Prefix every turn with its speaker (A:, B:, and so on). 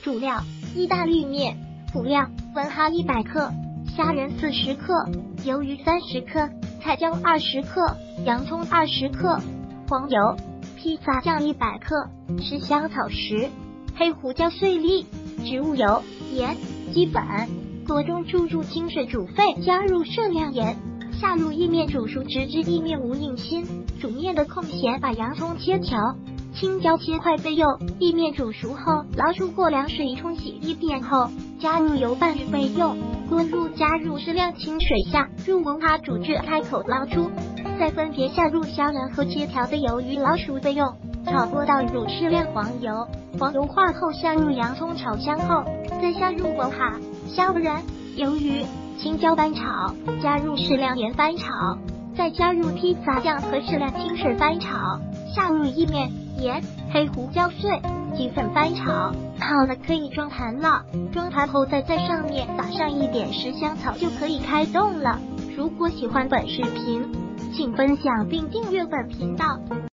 A: 主料：意大利面。辅料：文哈100克，虾仁40克，鱿鱼30克，彩椒20克，洋葱20克，黄油，披萨酱100克，十香草10，黑胡椒碎粒，植物油，盐，基本。锅中注入清水煮沸，加入适量盐，下入意面煮熟，直至意面无硬心。煮面的空闲，把洋葱切条，青椒切块备用。意面煮熟后，捞出过凉水一冲洗一遍后，加入油拌备用。锅入加入适量清水，下入文哈煮至开口，捞出，再分别下入虾仁和切条的鱿鱼，捞熟备用。炒锅倒入适量黄油，黄油化后下入洋葱，炒香后再下入文哈、虾仁、鱿鱼、青椒翻炒，加入适量盐翻炒，再加入披萨酱和适量清水翻炒，下入意面、盐、黑胡椒碎、鸡粉翻炒。好了，可以装盘了。装盘后再在上面撒上一点十香草，就可以开动了。如果喜欢本视频，请分享并订阅本频道。